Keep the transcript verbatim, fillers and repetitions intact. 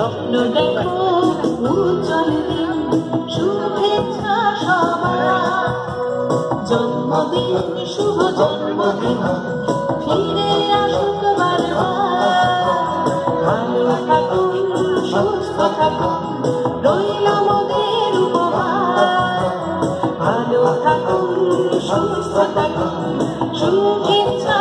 স্বপ্ন দেখো উজ্জ্বল দিন শুভেচ্ছা সবার জন্মদিন শুভ জন্মদিন ফিরে আসুক বারবার ভালো থাকুন সুস্থ থাকুন রইল মোদের উপহার ভালো থাকুন সুস্থ থাকুন শুভেচ্ছা